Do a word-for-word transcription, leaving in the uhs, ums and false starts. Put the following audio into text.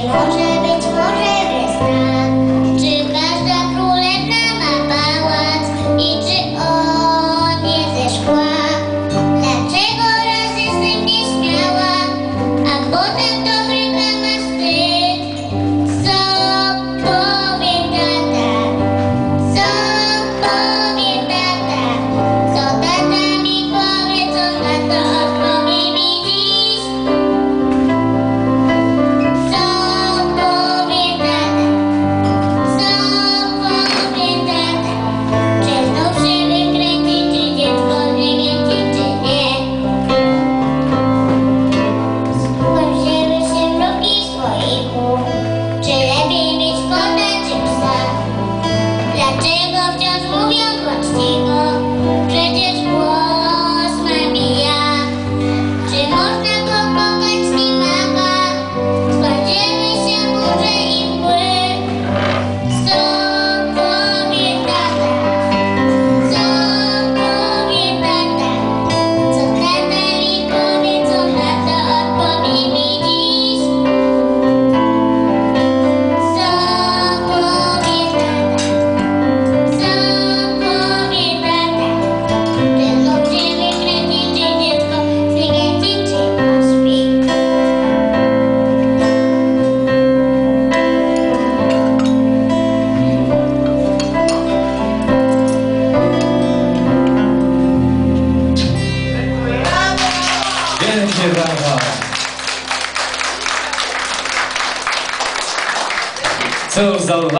może być może wiosna? Czy każda królewna ma pałac i czy on nie ze szkła? Dlaczego raz jestem nieśmiała, a potem do bryka ma wstyd? Co powie tata? Co powie tata? Co tata mi powie, co na to odpowie mi dziś? Co powie tata? Co powie tata? Czy znów się wykręci, czy dziecko wykręci, czy nie? Słucham się, by się mroki w słoiku. Czy lepiej mieć kota, czy psa? Dlaczego wciąż mówią kłamstwo? Przecież głos mam i ja. Czy można go kochać ślimaka? Spodziewy się burze i mgły. Co powie tata? Co powie tata? Co tata mi powie, co na to odpowie mi dziś? Co powie tata? Co powie tata? Czy znów się wykręci, czy dziecko zwykręci, czy pośpi? Wielkie brawa! Cóż za